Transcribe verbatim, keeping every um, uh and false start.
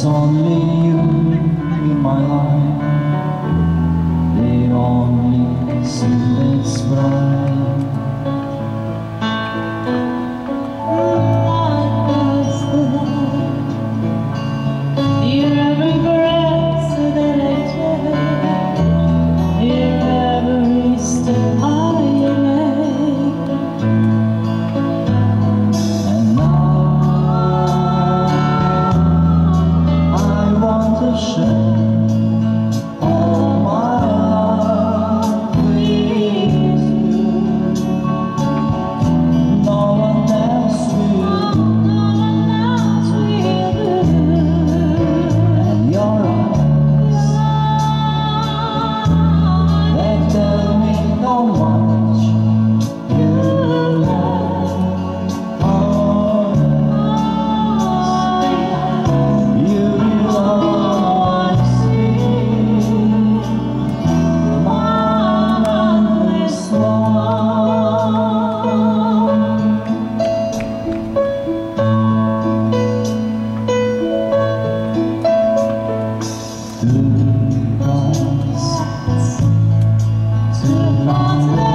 only you in my life, the only sun that's bright. Light as the light, your every breath that I take, your every step I make. And now I want to share all my life with you. No one else will. No one else will do. And your eyes that tell me how much you love us. You belong, I see, my endless love. Two hearts, two hearts.